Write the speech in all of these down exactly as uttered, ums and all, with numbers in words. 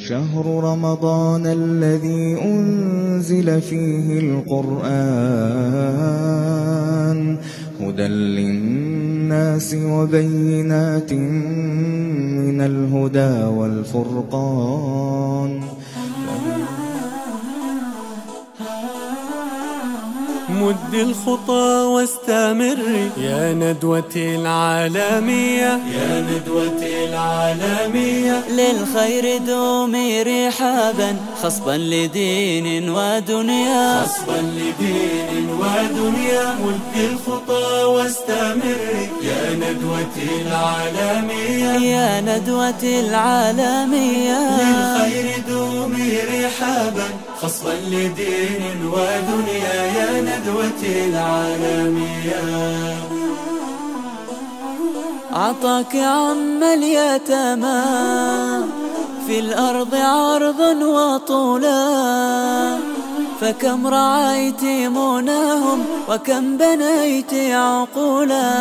شهر رمضان الذي أنزل فيه القرآن هدى للناس وبينات من الهدى والفرقان. مد الخطى واستمري يا ندوة العالمية، يا ندوة العالمية. للخير دومي رحابا خصبا لدين ودنيا، خصبا لدين ودنيا. مد الخطى واستمري يا ندوة العالمية، يا ندوة العالمية. للخير دومي رحابا خصبا لدين ودنيا يا ندوة العالمية. عطاك عم اليتامى في الأرض عرضا وطولا، فكم رعيت مناهم وكم بنيت عقولا.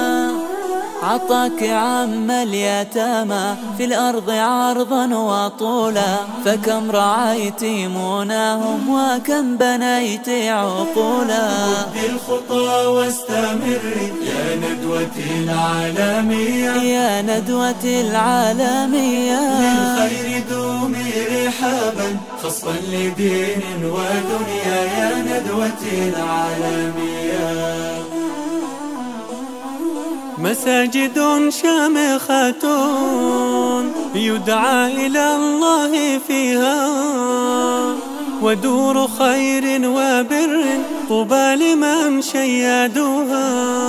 عطاك عم اليتامى في الأرض عرضا وطولا، فكم رعيت مناهم وكم بنيت عقولا. مد الخطى واستمري يا ندوة العالمية، يا ندوة العالمية. للخير دومي رحابا خصبا لدين ودنيا يا ندوة العالمية. مساجد شامخة يدعى إلى الله فيها، ودور خير وبر طوبى لمن شيدوها.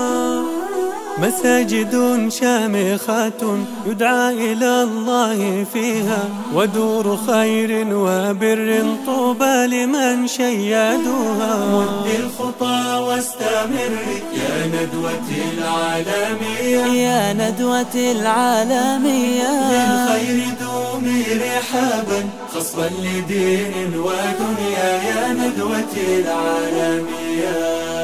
مساجد شامخة يدعى إلى الله فيها، ودور خير وبر طوبى لمن شيدوها. مد الخطى واستمري يا ندوة العالمية، يا ندوة العالمية. للخير دومي رحابا خصبا لدين ودنيا يا ندوة العالمية.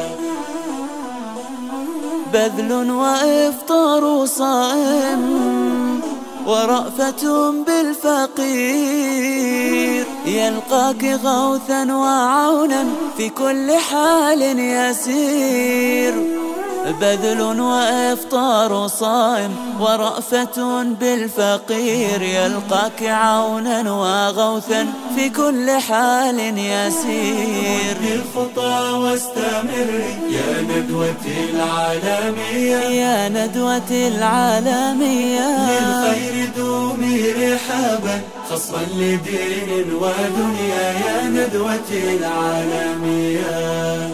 بذل وإفطار صائم ورأفة بالفقير، يلقاك غوثا وعونا في كل حال يسير. بذل وإفطار صائم ورأفة بالفقير، يلقاك عونا وغوثا في كل حال يسير. مد الخطى واستمري يا ندوة العالمية، يا ندوة العالمية. للخير دومي رحابا خصبا لدين ودنيا يا ندوة العالمية.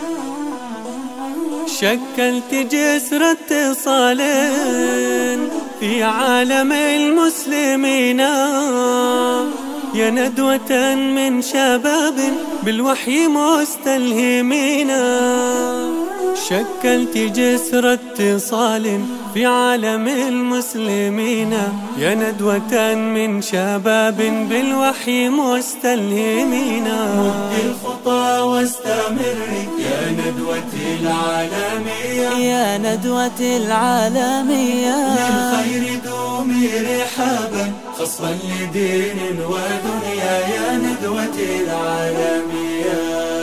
شكلت جسر اتصال في عالم المسلمين، يا ندوة من شباب بالوحي مستلهمين. شكلت جسر اتصال في عالم المسلمين، يا ندوة من شباب بالوحي مستلهمين. مد الخطى واستمري يا ندوة العالمية، يا ندوة العالمية. للخير دومي رحابا خصبا لدين ودنيا يا ندوة العالمية.